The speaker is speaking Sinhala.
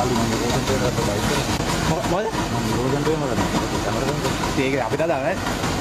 කලින් මම රෝගන්ට එකට බයික් කරා. මොකද? මම රෝගන්ට එම කරා. ඒක අපිට දාන්නේ.